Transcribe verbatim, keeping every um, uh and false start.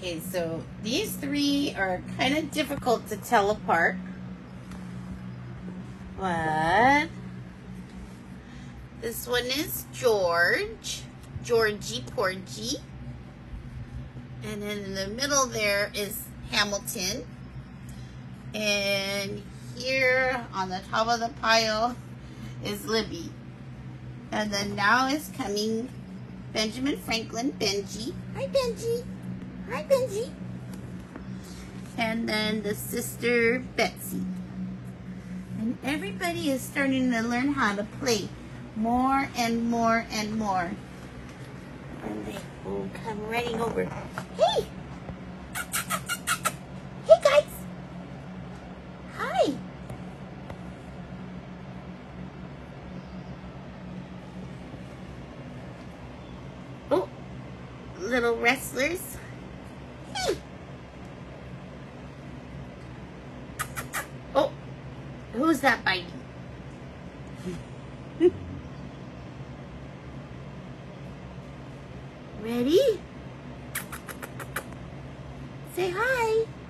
Okay, so these three are kind of difficult to tell apart. But this one is George, Georgie Porgy. And then in the middle there is Hamilton. And here on the top of the pile is Libby. And then now is coming Benjamin Franklin, Benji. Hi, Benji. Hi, Benji. And then the sister, Betsy. And everybody is starting to learn how to play more and more and more. And they will come running over. Hey! Hey, guys! Hi! Oh, little wrestlers. Hey! Oh, who's that biting? Ready? Say hi.